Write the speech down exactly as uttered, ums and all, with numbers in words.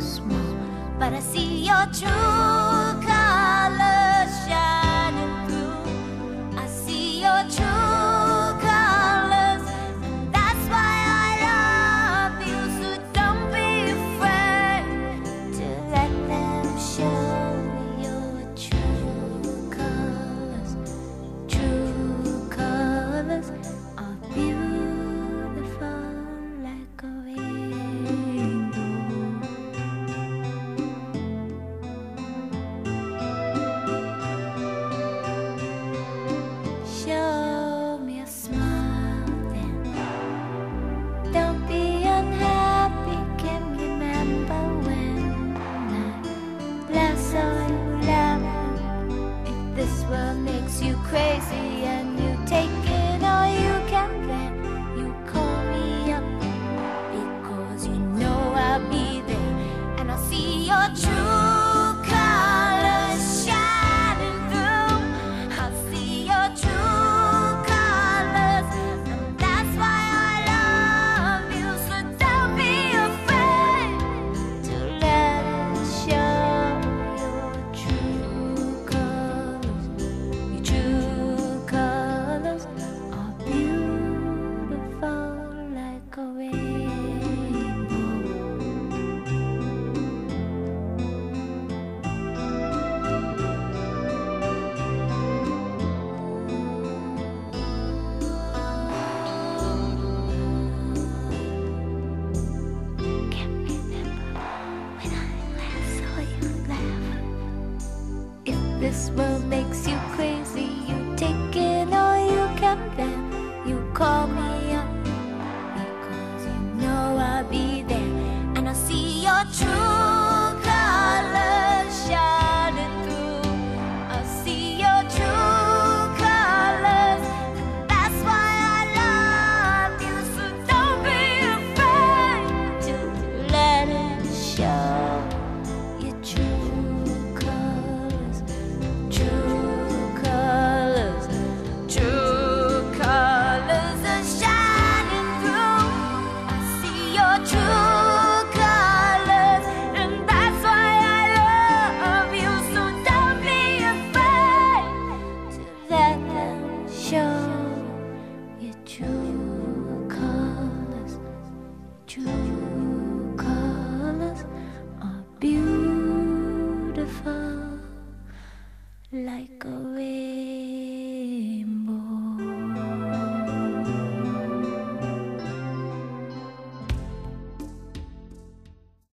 small, but I see your true colors shining through. I see your true colors, and that's why I love you. So don't be afraid to let them show your true colors. True colors are beautiful like a rainbow. Show me a smile then. Don't be unhappy. Can remember when I last saw you laughing. If this world makes you crazy and you take it all you can bear, you call me up because you know I'll be there, and I'll see your true colors shining through. I'll see your true colors, and that's why I love you. So don't be afraid to let us show your true colors. Your true colors are beautiful like a rainbow. Can't remember when I last saw you laugh. If this world makes you